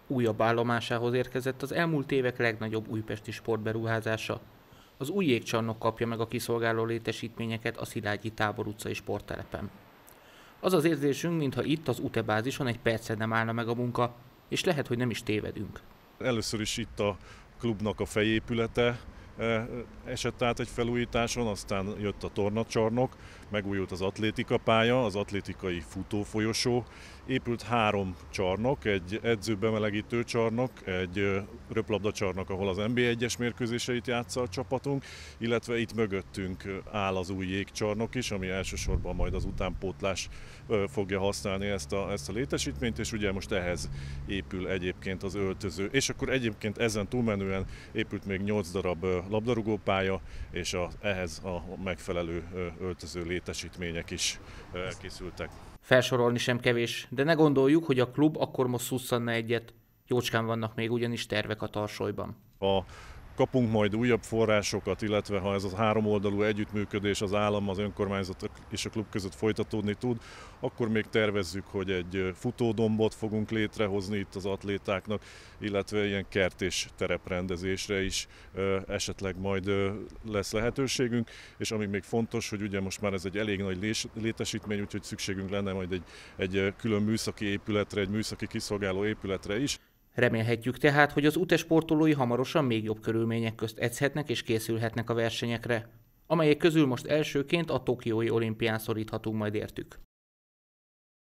Újabb állomásához érkezett az elmúlt évek legnagyobb újpesti sportberuházása. Az új jégcsarnok kapja meg a kiszolgáló létesítményeket a Szilágyi Tábor utcai sporttelepen. Az az érzésünk, mintha itt az UTE bázison egy percre nem állna meg a munka, és lehet, hogy nem is tévedünk. Először is itt a klubnak a fejépülete esett át egy felújításon, aztán jött a tornacsarnok, megújult az atlétikapálya, az atlétikai futófolyosó, épült 3 csarnok, egy edzőbemelegítő csarnok, egy röplabdacsarnok, ahol az NB1-es mérkőzéseit játsza a csapatunk, illetve itt mögöttünk áll az új jégcsarnok is, ami elsősorban majd az utánpótlás fogja használni ezt a létesítményt, és ugye most ehhez épül egyébként az öltöző. És akkor egyébként ezen túlmenően épült még 8 darab labdarúgópálya, és ehhez a megfelelő öltöző létesítmények is elkészültek. Felsorolni sem kevés, de ne gondoljuk, hogy a klub akkor most szusszanna egyet. Jócskán vannak még ugyanis tervek a tarsolyban. Kapunk majd újabb forrásokat, illetve ha ez a 3 oldalú együttműködés az állam, az önkormányzat és a klub között folytatódni tud, akkor még tervezzük, hogy egy futódombot fogunk létrehozni itt az atlétáknak, illetve ilyen kert és tereprendezésre is esetleg majd lesz lehetőségünk, és ami még fontos, hogy ugye most már ez egy elég nagy létesítmény, úgyhogy szükségünk lenne majd egy külön műszaki épületre, egy műszaki kiszolgáló épületre is. Remélhetjük tehát, hogy az UTE sportolói hamarosan még jobb körülmények közt edzhetnek és készülhetnek a versenyekre, amelyek közül most elsőként a tokiói olimpián szoríthatunk majd értük.